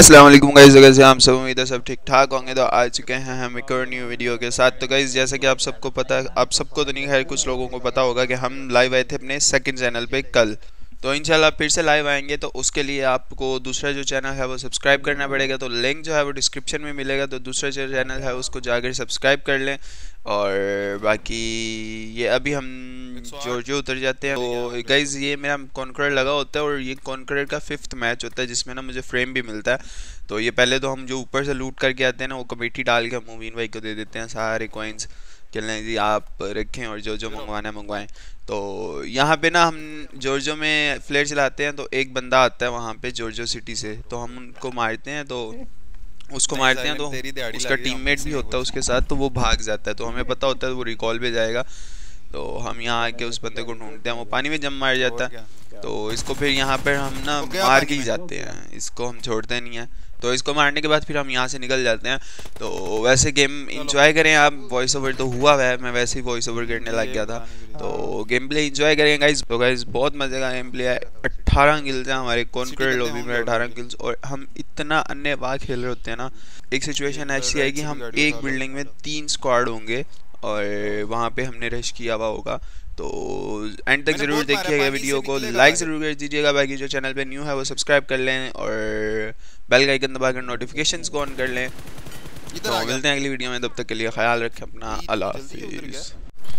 अस्सलाम वालेकुम गाइस, कैसे हम सब? उम्मीद है सब ठीक ठाक होंगे। तो आ चुके हैं हम एक और न्यू वीडियो के साथ। तो गाइस जैसा कि आप सबको पता है, आप सबको तो नहीं, खैर कुछ लोगों को पता होगा कि हम लाइव आए थे अपने सेकंड चैनल पे कल। तो इंशाल्लाह फिर से लाइव आएंगे। तो उसके लिए आपको दूसरा जो चैनल है वो सब्सक्राइब करना पड़ेगा। तो लिंक जो है वो डिस्क्रिप्शन में मिलेगा। तो दूसरा जो चैनल है उसको जाकर सब्सक्राइब कर लें। और बाकी ये अभी हम जो उतर जाते हैं। तो गाइज ये मेरा कॉन्करर लगा होता है और ये कॉन्करर का 5th मैच होता है जिसमें ना मुझे फ्रेम भी मिलता है। तो ये पहले तो हम जो ऊपर से लूट करके आते हैं ना, वो कमेटी डाल के हम मुबीन भाई को दे देते हैं सारे कॉइन्स। चलें जी, आप रखें और जो मंगवाना है मंगवाएं। तो यहाँ पे ना हम जॉर्जो में फ्लेयर चलाते हैं। तो एक बंदा आता है वहाँ पे जॉर्जो सिटी से, तो हम उनको मारते हैं। तो उसको मारते हैं तो उसका टीममेट भी होता है उसके साथ, तो वो भाग जाता है। तो हमें पता होता है वो रिकॉल पे जाएगा। तो हम यहाँ आके उस बंदे को ढूंढते हैं, वो पानी में जम मार जाता है। तो इसको फिर यहाँ पर हम ना मार के ही जाते हैं, इसको हम छोड़ते नहीं हैं। तो इसको मारने के बाद फिर हम यहाँ से निकल जाते हैं। तो वैसे गेम इंजॉय करें आप। वॉइस ओवर तो हुआ है, मैं वैसे ही वॉइस ओवर करने लग गया था। तो गेम प्ले इंजॉय करें गाइज। तो गाइज बहुत मजे का गेम प्ले है। 18 किल्स हैं हमारे कॉन्करर लॉबी में, 18 किल्स। और हम इतना अन्य बात खेल रहे होते हैं ना। एक सिचुएशन ऐसी है कि हम एक बिल्डिंग में 3 स्क्वाड होंगे और वहाँ पे हमने रश किया हुआ होगा। तो एंड तक ज़रूर देखिएगा वीडियो को, लाइक ज़रूर कर दीजिएगा। बाकी जो चैनल पे न्यू है वो सब्सक्राइब कर लें और बेल का आइकन दबाकर नोटिफिकेशंस को ऑन कर लें। तो मिलते हैं अगली वीडियो में, तब तक के लिए ख्याल रखें अपना। अल्लाह हाफिज़।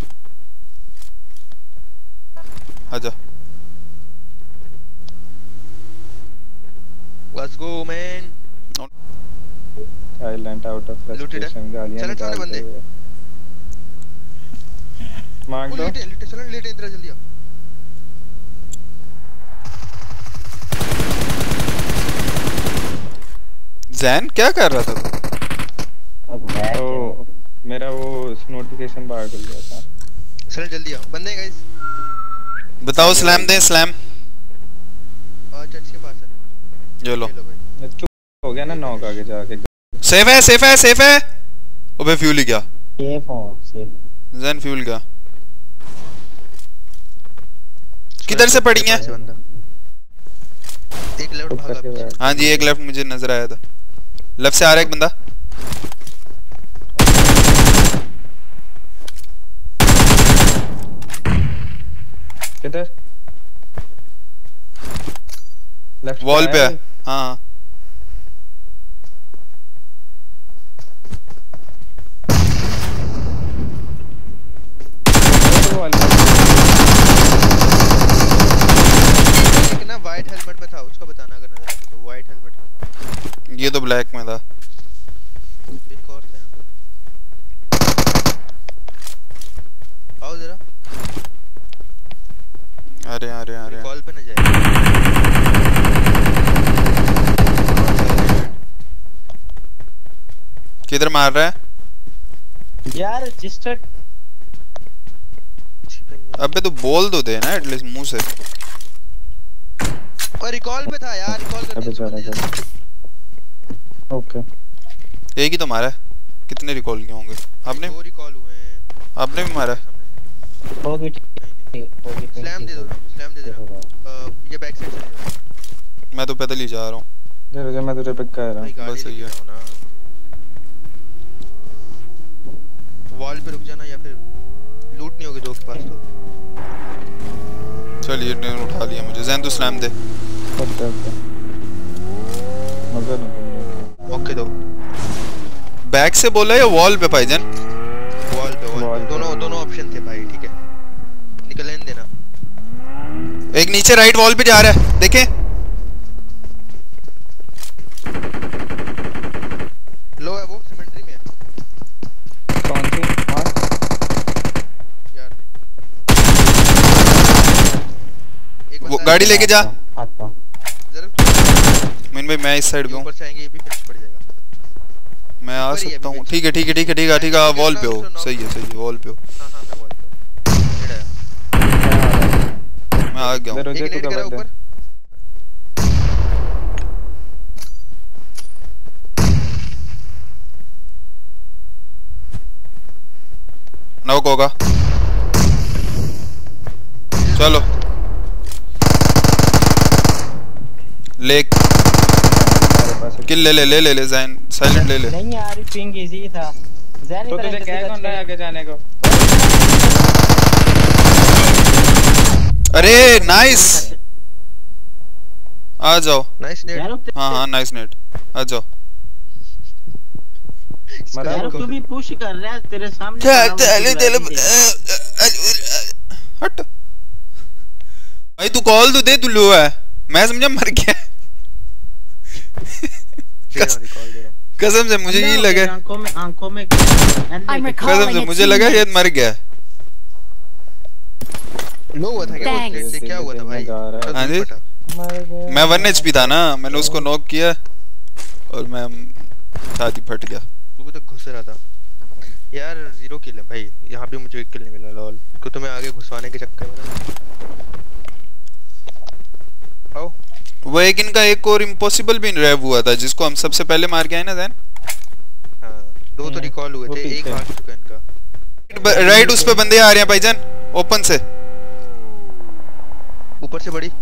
आजा, let's go man. Silent out of frustration गालियां निकालते हुए मांग दो। लेटे चलो, लेटे इधर जल्दी आ। जैन क्या कर रहा था तो मेरा वो नोटिफिकेशन बाहर खुल गया था। चलो जल्दी आओ, बंदे गाइस बताओ। स्लैम दे, स्लैम चर्च के पास है। ये लो, चुप हो गया ना। नॉक आगे जाके सेफ है, सेफ है, सेफ है। अबे फ्यूल ही क्या, सेफ हो सेफ। जैन फ्यूल क्या किधर से पड़ी है? एक लेफ्ट भागा। हाँ जी, एक लेफ्ट मुझे नजर आया था। लेफ्ट से आ रहा है एक बंदा। किधर? लेफ्ट वॉल पे है। हाँ ना वाइट हेलमेट में था, उसको बताना अगर नजर आए तो। वाइट हेलमेट, ये तो ब्लैक में था। एक और था यहाँ पे। आओ जरा, अरे अरे अरे कॉल पे न जाए। किधर मार रहा है यार रजिस्टर्ड। अबे तो बोल दो दे ना एटलीस्ट मुंह से। और रिकॉल पे था यार, रिकॉल कर दिया। ओके, एक ही तो मारा है। कितने रिकॉल किए होंगे आपने? 2 रिकॉल हुए हैं। आपने भी मारा? हो गई होगी। स्लैम दे दो, स्लैम दे दो। ये बैक साइड चले जाओ। मैं तो पैदल ही जा रहा हूँ। जरा मैं तुझे पिक कर रहा हूँ। बस सही है। वॉल पे रुक जाना या फिर लूट नहीं होगी दो के पास तो। चलिए ने उठा लिया मुझे। जैन तू स्लैम दे। ओके मजा नहीं। ओके दो। बैक से बोला या वॉल पे भाईजान? वॉल पे दोनों ऑप्शन थे भाई, ठीक है। निकलने देना। एक नीचे राइट वॉल पे जा रहा है, देखें। लो है वो, सिमेंट्री में है। कौन सी? यार एक वो गाड़ी लेके जा। आता जरा मीन भाई मैं इस साइड पे हूँ। ऊपर से आएंगे, ये भी फिनिश पड़ जाएगा। मैं आ सकता हूँ। ठीक है ठीक है ठीक है ठीक है ठीक है। वॉल पे हो, सही है वॉल पे हो। हां मैं वॉल पे मैं आ गया हूँ। एक नेट करा ऊपर। नॉक होगा। चलो लेक मेरे पास किल ले ले ले ले ले जैन साइलेंट ले ले। नहीं यार पिंग इजी था जैन। तो तुझे क्या कौन रहा है आगे जाने को? अरे नाइस आ जाओ। Nice net. हाँ नाइस नेट आ जाओ। यार तू भी पुश कर रहा है तेरे सामने हट भाई तू कॉल तो दे। तू लो है मैं समझा मर गया। कसम से मुझे यही लगा। आंखों में कसम से मुझे लगा ये मर गया। लो हुआ था क्या नेट से? क्या हुआ था भाई? हाँ जी मैं 1 HP था ना, मैंने उसको नॉक किया और मैं छाती फट गया। तू तो घुस रहा था यार। 0 किल है भाई। यहाँ भी मुझे 1 किल नहीं मिला लॉल को। तुम्हें आगे घुसवाने के चक्कर में आओ। वो एक इनका एक और इम्पॉसिबल भी रैव हुआ था जिसको हम सबसे पहले मार के आए ना जैन। हाँ 2 तो रिकॉल हुए थे, एक भाग चुका इनका। राइट उस पे बंदे आ रहे हैं भाईजान ओपन से ऊपर से बड़ी।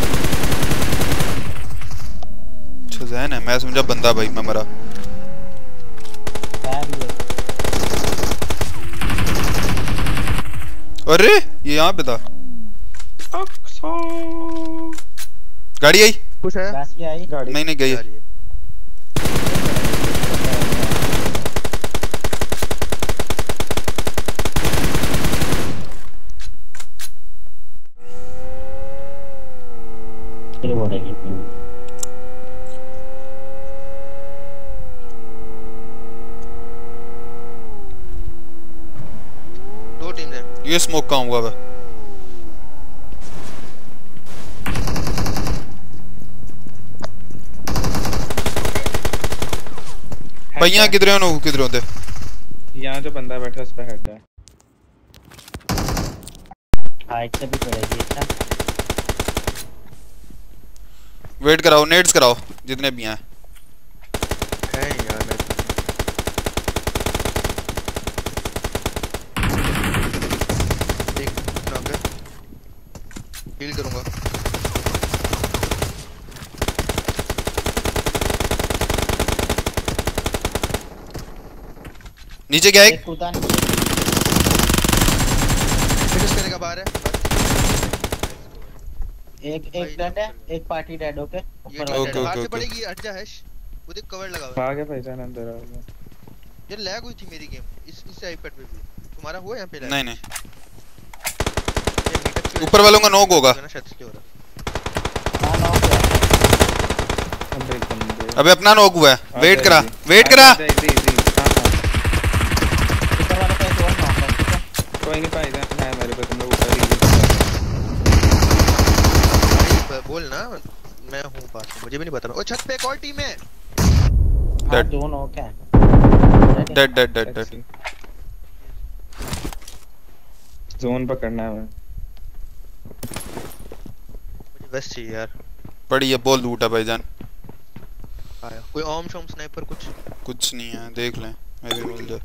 अच्छा जैन है मैं समझा बंदा भाई मैं मरा। अरे ये यहाँ पे था। गाड़ी आई कुछ है गाड़ी नहीं गई है। दो टीम है। ये स्मोक कहाँ हुआ है? भैया किधर हो? किधर होते? यहाँ जो बंदा बैठा उस पे हेड है। हाइट से भी पड़ेगी अच्छा। वेट कराओ नेड्स कराओ जितने भी हैं। है यार मैं एक नॉक है। हील करूंगा। नीचे क्या है? फिनिश करेगा बाहर है। एक डेड है, एक पार्टी डेड। ओके ओके बाहर से पड़ेगी। हट जा हैश। मुझे कवर लगा हुआ है। आ गया भाईजान अंदर आ गया। ये लैग हुई थी मेरी गेम इस आईपैड पे भी। तुम्हारा हुआ यहां पे लैग? नहीं ऊपर वालों का नॉक होगा। अबे अपना नॉक हुआ है। वेट करा कोई नहीं भाईजान है मेरे पे। तुम लोग ऊपर ही बोल ना मैं हूं पास। मुझे भी नहीं पता। ओ छत पे एक और टीम है। Dead zone okay dead zone पकड़ना है। मुझे वेस्ट चाहिए यार। पड़ी है बॉल लूटा भाईजान। आया कोई ओम शॉम स्नाइपर कुछ नहीं है देख लें मेरे मिल जाए।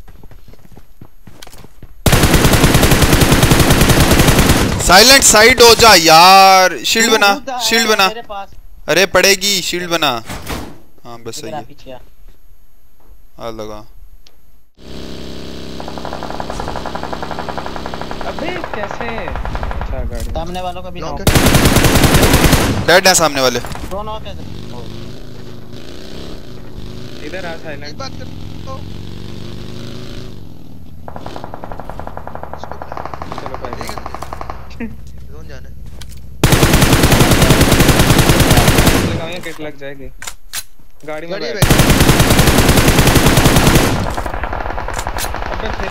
साइलेंट साइड हो जा यार। शील्ड बना अरे पड़ेगी शील्ड बना। हाँ बस सही है। आ लगा। अबे कैसे? अच्छा गाड़ी सामने वालों का भी नॉक। डेड है सामने वाले। दो नॉक है। इधर आ साइलेंट। बात कर तो चलो भाई जोन जाना है। लगाओ किट लग जाएगी। गाड़ी में बैठ। अबे फिर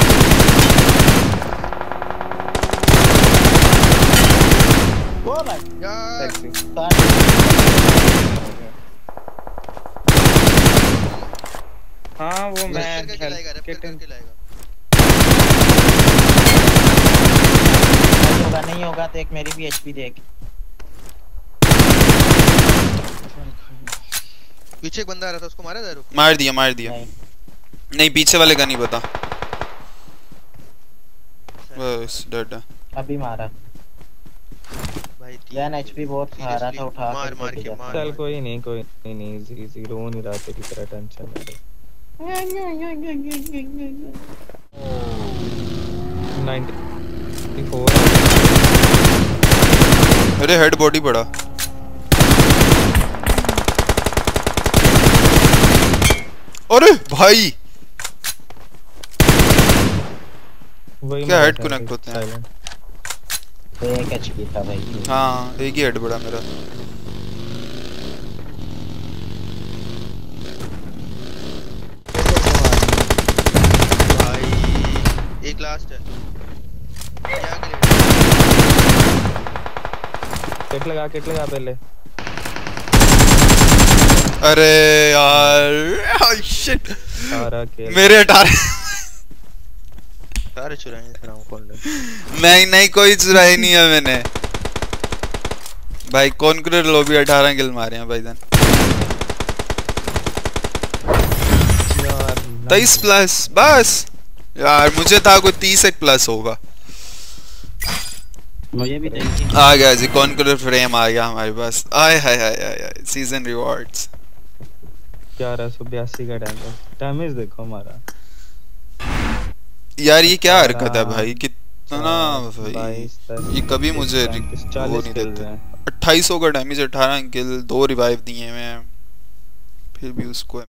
वो भाई यार टैक्सी हाँ वो मैं किट नहीं होगा तो एक मेरी भी एचपी देख। पीछे एक बंदा आ रहा था उसको मारा था। मार दिया नहीं पीछे वाले का नहीं पता। बस डेड है। अभी मारा भाई जैन एचपी बहुत खा रहा था, उठा मार मार के मार चल कोई नहीं इजी रो नहीं रहा तेरी तरह, टेंशन नहीं ले। 94 अरे हेड बॉडी पड़ा। अरे भाई वही क्या मारा हेड था, कनेक्ट होते हैं? silent। एक एचपी था भाई। हाँ एक ही हेड पड़ा मेरा। भाई एक लास्ट है। क्या किट लगा पहले। अरे यार शिट, सारा खेल मेरे 18 सारे चुराए हैं राउंड कॉल ने। नहीं कोई चुराई नहीं है मैंने भाई। कॉन्करर लॉबी 18 किल मारे हैं भाईजान। यार 23 प्लस बस यार, मुझे था कोई 30 एक प्लस होगा। मुझे भी देखी। आ गया जी, कॉन्करर फ्रेम आ गया हमारे पास। आय हाय हाय हाय, सीजन रिवॉर्ड्स 1182 का डैमेज देखो हमारा। यार। ये क्या हरकत है भाई, कितना भाई 22 ये कभी मुझे वो 40 नहीं kills देते। हैं। 2800 का डैमेज, 18 किल, 2 रिवाइव दिए हुए हैं, फिर भी उसको